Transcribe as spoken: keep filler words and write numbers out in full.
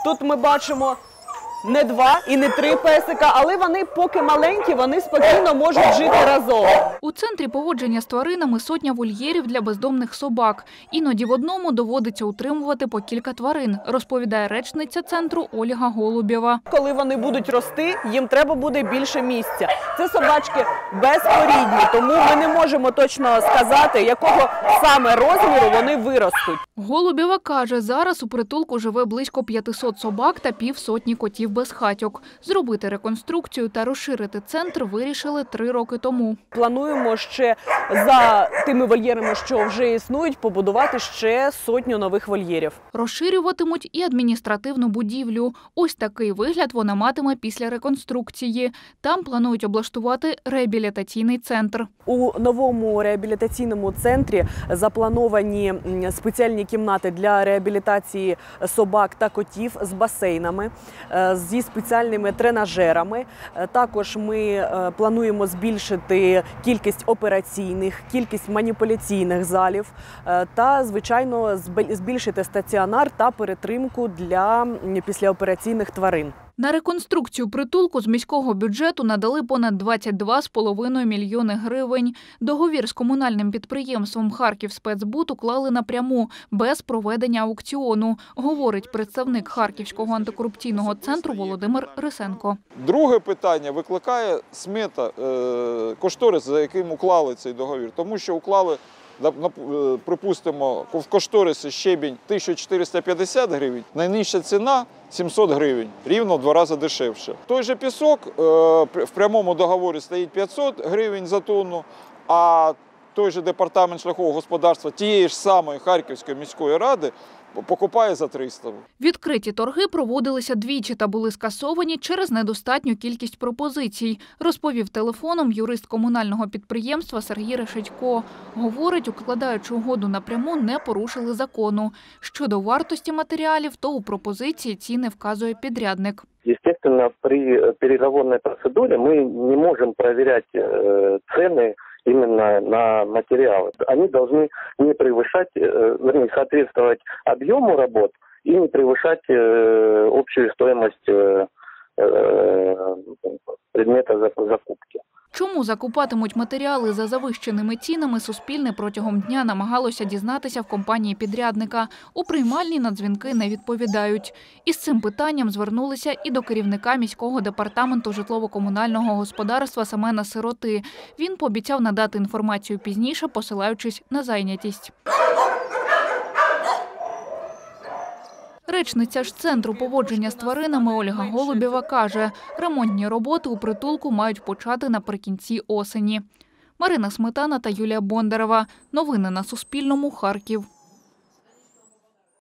Тут ми бачимо не два і не три песика, але вони поки маленькі, вони спокійно можуть жити разом. У центрі поводження з тваринами сотня вольєрів для бездомних собак. Іноді в одному доводиться утримувати по кілька тварин, розповідає речниця центру Ольга Голубєва. Коли вони будуть рости, їм треба буде більше місця. Це собачки безпорідні, тому ми не можемо точно сказати, якого саме розміру вони виростуть. Голубєва каже, зараз у притулку живе близько п'ятисот собак та півсотні котів безхатьок. Зробити реконструкцію та розширити центр вирішили три роки тому. Плануємо ще за тими вольєрами, що вже існують, побудувати ще сотню нових вольєрів. Розширюватимуть і адміністративну будівлю. Ось такий вигляд вона матиме після реконструкції. Там планують облаштувати реабілітаційний центр. У новому реабілітаційному центрі заплановані спеціальні кімнати для реабілітації собак та котів з басейнами, зі спеціальними тренажерами. Також ми плануємо збільшити кількість операційних, кількість маніпуляційних залів та, звичайно, збільшити стаціонар та перетримку для післяопераційних тварин. На реконструкцію притулку з міського бюджету надали понад двадцять два з половиною мільйони гривень. Договір з комунальним підприємством «Харківспецбуд» уклали напряму, без проведення аукціону, говорить представник Харківського антикорупційного центру Володимир Рисенко. Друге питання викликає смета, кошторис, за яким уклали цей договір, тому що уклали, припустимо, в кошторисі щебінь тисяча чотириста п'ятдесят гривень, найнижча ціна – сімсот гривень, рівно в два рази дешевше. Той же пісок в прямому договорі стоїть п'ятсот гривень за тонну, а той же департамент шляхового господарства тієї ж самої Харківської міської ради покупає за триста. Відкриті торги проводилися двічі та були скасовані через недостатню кількість пропозицій, розповів телефоном юрист комунального підприємства Сергій Решетько. Говорить, укладаючи угоду напряму, не порушили закону. Щодо вартості матеріалів, то у пропозиції ціни вказує підрядник. Естественно, при переговорной процедуре мы не можем проверять э, цены именно на материалы. Они должны не превышать, э, вернее, соответствовать объему работ и не превышать э, общую стоимость э, э, предмета закупки. Чому закупатимуть матеріали за завищеними цінами, Суспільне протягом дня намагалося дізнатися в компанії-підрядника. У приймальні на дзвінки не відповідають. Із цим питанням звернулися і до керівника міського департаменту житлово-комунального господарства Семена Сироти. Він пообіцяв надати інформацію пізніше, посилаючись на зайнятість. Речниця ж центру поводження з тваринами Ольга Голубєва каже, ремонтні роботи у притулку мають почати наприкінці осені. Марина Сметана та Юлія Бондарева. Новини на Суспільному. Харків.